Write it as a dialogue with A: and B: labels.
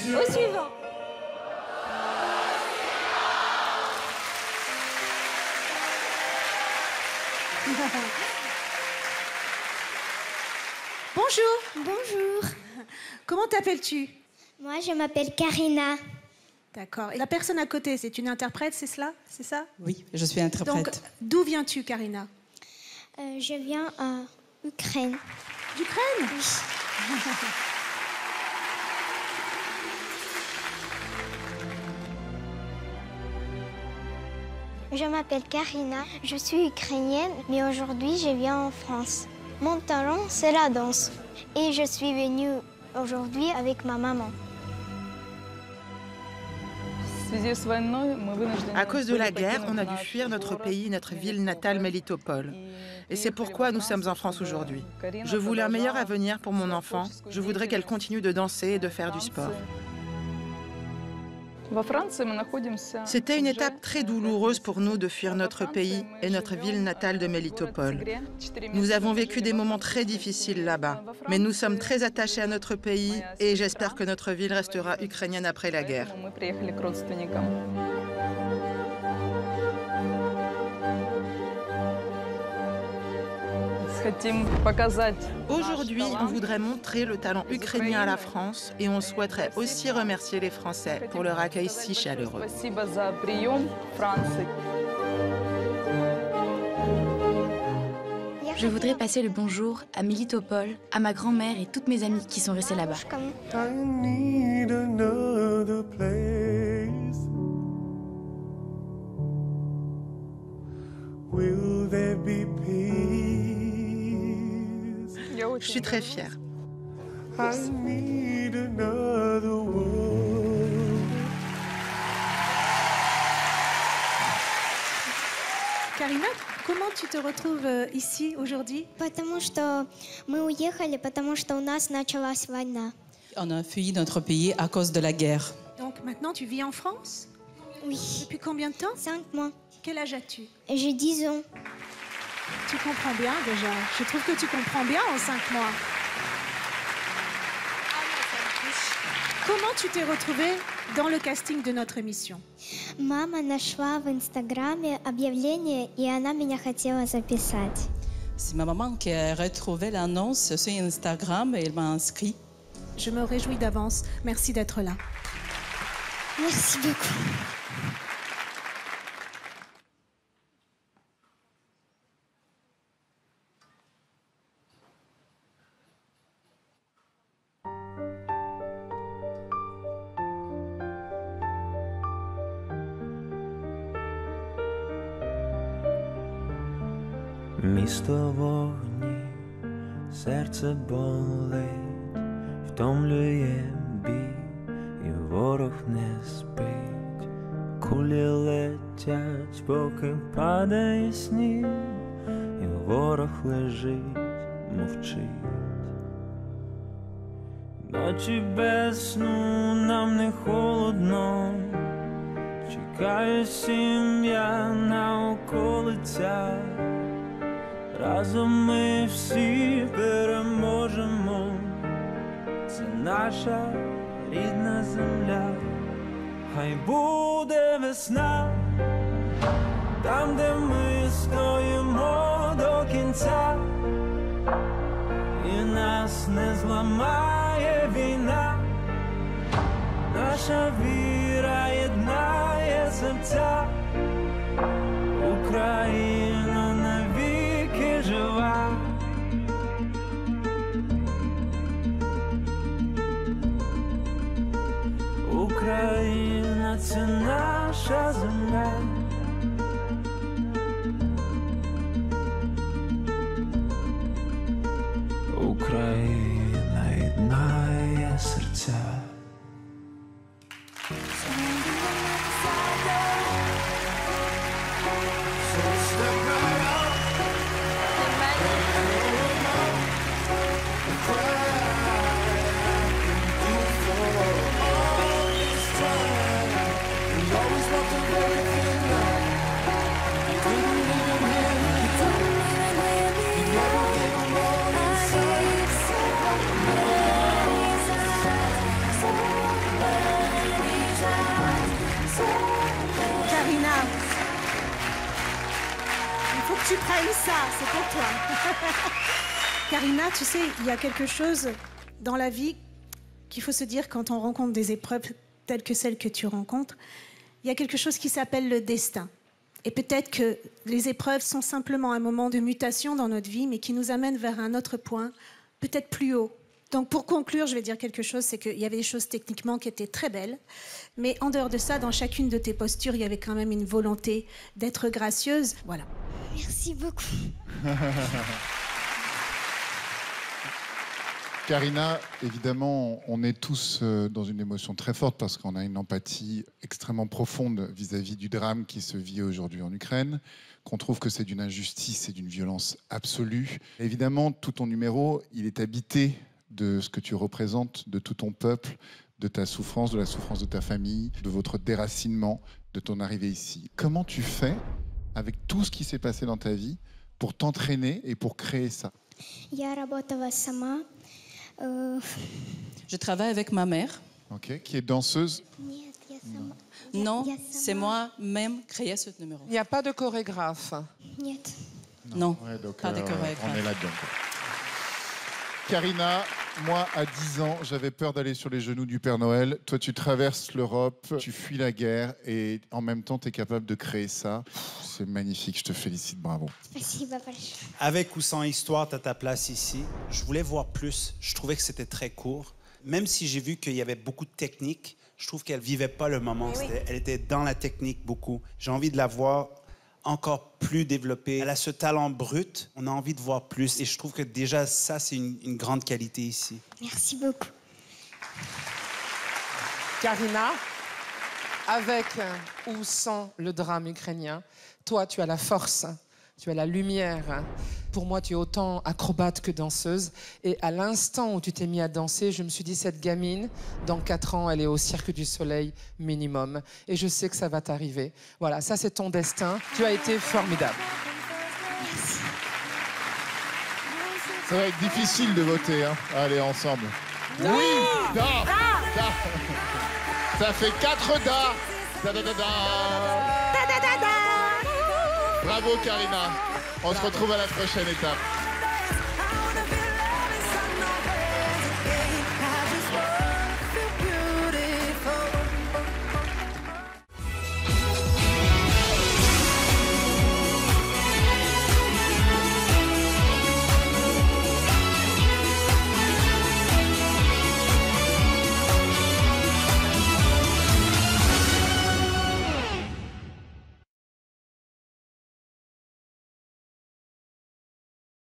A: Au suivant.
B: Bonjour.
C: Bonjour.
B: Comment t'appelles-tu?
C: Moi, je m'appelle Karina.
B: D'accord. Et la personne à côté, c'est une interprète, c'est cela? C'est ça?
D: Oui, je suis interprète.
B: Donc, d'où viens-tu, Karina?
C: Je viens en Ukraine.
B: D'Ukraine?
C: Oui. Je m'appelle Karina, je suis ukrainienne, mais aujourd'hui je viens en France. Mon talent, c'est la danse. Et je suis venue aujourd'hui avec ma maman.
E: À cause de la guerre, on a dû fuir notre pays, notre ville natale Melitopol. Et c'est pourquoi nous sommes en France aujourd'hui. Je voulais un meilleur avenir pour mon enfant. Je voudrais qu'elle continue de danser et de faire du sport. C'était une étape très douloureuse pour nous de fuir notre pays et notre ville natale de Melitopol. Nous avons vécu des moments très difficiles là-bas, mais nous sommes très attachés à notre pays et j'espère que notre ville restera ukrainienne après la guerre. Aujourd'hui, on voudrait montrer le talent ukrainien à la France et on souhaiterait aussi remercier les Français pour leur accueil si chaleureux.
F: Je voudrais passer le bonjour à Melitopol, à ma grand-mère et toutes mes amies qui sont restées là-bas.
E: Je suis très fière.
B: Karina, comment tu te retrouves ici aujourd'hui?
C: Потому что мы уехали, потому что у нас началась война.
D: On a fui notre pays à cause de la guerre.
B: Donc maintenant, tu vis en France?
C: Oui.
B: Depuis combien de temps?
C: 5 mois.
B: Quel âge as-tu?
C: J'ai 10 ans.
B: Tu comprends bien déjà. Je trouve que tu comprends bien en 5 mois. Comment tu t'es retrouvée dans le casting de notre émission?
C: Мама нашла в Инстаграме объявление, и она меня хотела записать.
D: C'est ma maman qui a retrouvé l'annonce sur Instagram et elle m'a inscrit.
B: Je me réjouis d'avance. Merci d'être là.
C: Merci beaucoup.
G: Місто вогні, серце болить, втомлює бій, і ворог не спить. Кулі летять, поки падає сніг, і ворог лежить, мовчить. Ночі без сну нам не холодно, чекає сім'я на околицях. Разом ми всі переможемо, це наша рідна земля. Хай буде весна, там, де ми стоїмо до кінця, і нас не зламає війна, наша віра єднає серця, Україна навіки жива. Україна – це наша земля. Україна єднає серця.
H: Always want to
B: tu prennes ça, c'est pour toi. Karina, tu sais, il y a quelque chose dans la vie qu'il faut se dire quand on rencontre des épreuves telles que celles que tu rencontres. Il y a quelque chose qui s'appelle le destin. Et peut-être que les épreuves sont simplement un moment de mutation dans notre vie, mais qui nous amène vers un autre point, peut-être plus haut. Donc pour conclure, je vais dire quelque chose, c'est qu'il y avait des choses techniquement qui étaient très belles, mais en dehors de ça, dans chacune de tes postures, il y avait quand même une volonté d'être gracieuse. Voilà.
C: Merci beaucoup.
A: Karina, évidemment, on est tous dans une émotion très forte parce qu'on a une empathie extrêmement profonde vis-à-vis du drame qui se vit aujourd'hui en Ukraine, qu'on trouve que c'est d'une injustice et d'une violence absolue. Évidemment, tout ton numéro, il est habité de ce que tu représentes, de tout ton peuple, de ta souffrance, de la souffrance de ta famille, de votre déracinement, de ton arrivée ici. Comment tu fais, avec tout ce qui s'est passé dans ta vie, pour t'entraîner et pour créer ça?
D: Je travaille avec ma mère.
A: Ok, qui est danseuse?
D: Non, c'est moi-même créé ce numéro.
H: Il n'y a pas de chorégraphe?
D: Non,
A: Ouais, donc,
D: pas de chorégraphe.
A: on est là-dedans. Karina, moi, à 10 ans, j'avais peur d'aller sur les genoux du Père Noël. Toi, tu traverses l'Europe, tu fuis la guerre et en même temps, tu es capable de créer ça. C'est magnifique, je te félicite, bravo.
I: Avec ou sans histoire, tu as ta place ici. Je voulais voir plus. Je trouvais que c'était très court. Même si j'ai vu qu'il y avait beaucoup de technique, je trouve qu'elle vivait pas le moment. Elle était dans la technique beaucoup. J'ai envie de la voir encore plus développée. Elle a ce talent brut. On a envie de voir plus. Et je trouve que déjà, ça, c'est une grande qualité ici.
C: Merci beaucoup.
H: Karina, avec ou sans le drame ukrainien, toi, tu as la force, tu as la lumière. Pour moi, tu es autant acrobate que danseuse. Et à l'instant où tu t'es mis à danser, je me suis dit, cette gamine, dans 4 ans, elle est au Cirque du Soleil minimum. Et je sais que ça va t'arriver. Voilà, ça, c'est ton destin. Tu as été formidable.
C: Merci.
A: Ça va être difficile de voter, hein. Allez, ensemble. Oui, da. Ça fait 4 da. Da, da, da, da. Bravo, Karina. On se retrouve à la prochaine étape.